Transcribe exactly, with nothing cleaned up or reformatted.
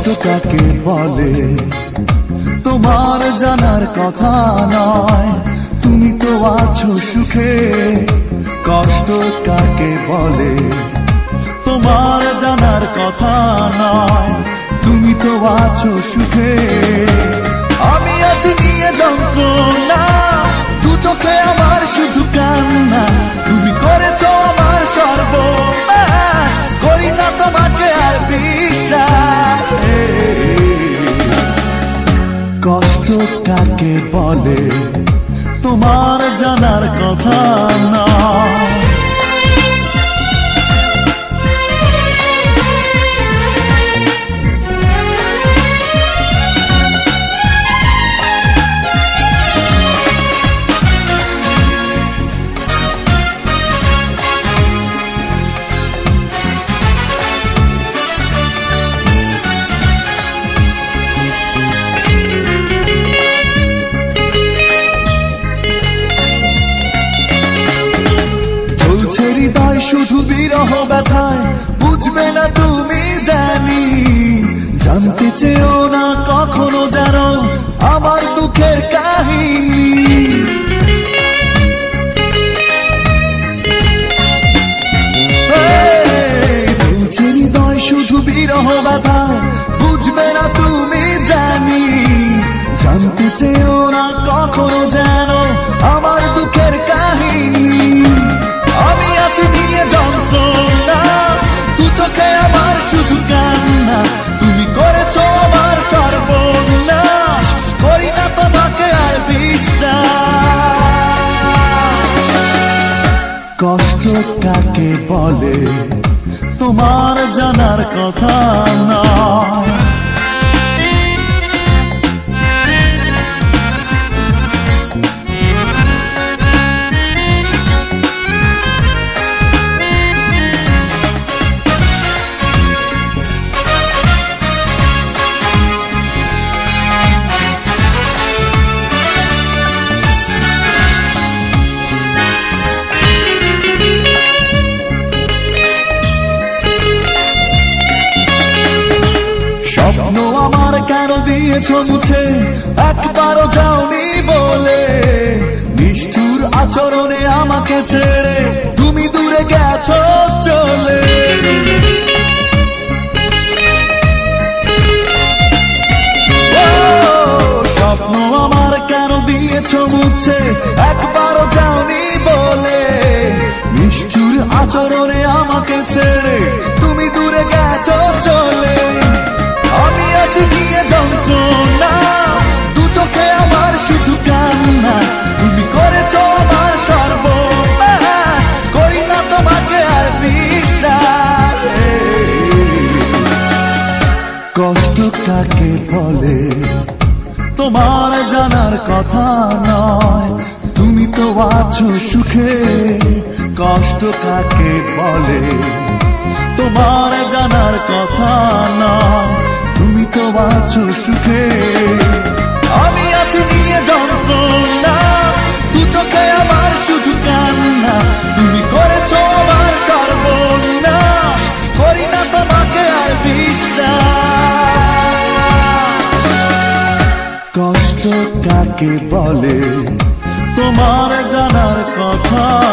কাকে বলে তোমার জানার কথা নয়, তুমি তো আছো সুখে। কষ্ট কাকে বলে তোমার জানার কথা নয়, তুমি তো আছো সুখে। আমি আছি নিয়ে যন্ত্রণা, দু চোখে আমার শুধু কান্না। তুমি করেছো আমার সর্বনাশ, করি না তোমাকে আর বিশ্বাস। কষ্ট কাকে বলে তোমার জানার কথা নয়। হৃদয় শুধু বিরহ ব্যথায়, বুঝবে না তুমি জানি। জানতে চেও না কখনো জানো আমার দুঃখের কাহিনী। চলছে হৃদয় শুধু বিরহ ব্যথায়, বুঝবে না তুমি জানি। জানতে চেও না কখনো জানো আমার দুঃখের কাহিনী। আমি আছি নিয়ে যন্ত্রণা, দু চোখে আমার শুধু কান্না। তুমি করেছো আমার সর্বনাশ, করি না তোমাকে আর বিশ্বাস। কষ্ট কাকে বলে তোমার জানার কথা নয়। স্বপ্ন আমার কেন দিয়েছ মুছে, একবারও যাওনি বলে। নিষ্ঠুর আচরণে আমাকে ছেড়ে তুমি দূরে গেছো চলে। স্বপ্ন আমার কেন দিয়েছ মুছে, একবারও যাওনি বলে। নিষ্ঠুর আচরণে আমাকে ছেড়ে তুমি দূরে গেছো চলে। আমি আছি নিয়ে যন্ত্রণা, দু চোখে আমার শুধু কান্না। তুমি করেছো আমার সর্বনাশ, করি না তোমাকে আর বিশ্বাস। কষ্ট কাকে বলে তোমার জানার কথা নয়, তুমি তো আছো সুখে। কষ্ট কাকে বলে তোমার জানার কথা নয়, তুমি তো আছো সুখে। আমি আছি নিয়ে যন্ত্রণা, দু চোখে আমার শুধু কান্না। তুমি করেছো আমার সর্বনাশ, করি না তোমাকে আর বিশ্বাস। কষ্ট কাকে বলে তোমার জানার কথা